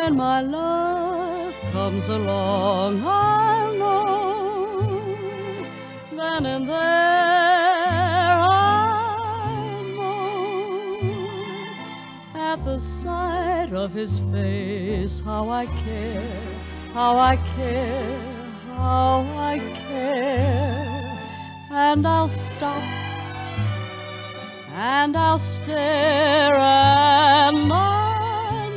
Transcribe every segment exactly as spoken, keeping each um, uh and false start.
When my love comes along, I'll know, then and there I'll know, at the sight of his face, how I care, how I care, how I care. And I'll stop, and I'll stare, and I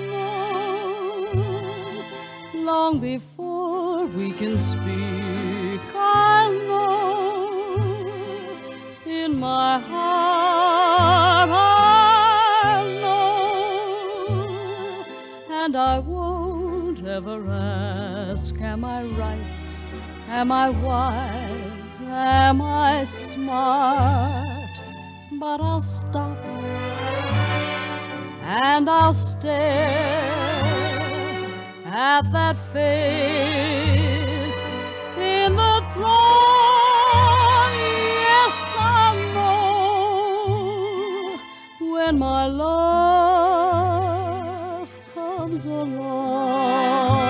know, long before we can speak, I know, in my heart I know, and I won't ever ask, am I right, am I wise, am I smart? But I'll stop, and I'll stare at that face in the throng. Yes, I know, when my love comes along.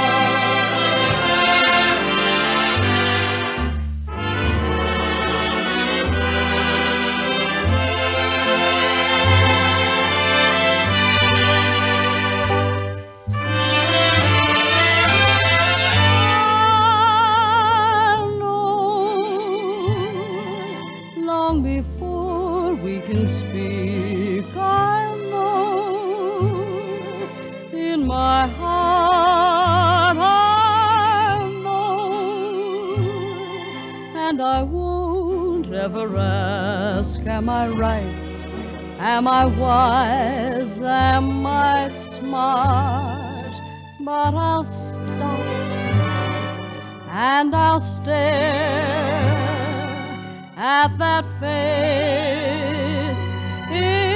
Can speak, I know, in my heart I know, and I won't ever ask, am I right, am I wise, am I smart? But I'll stop, and I'll stare at that face.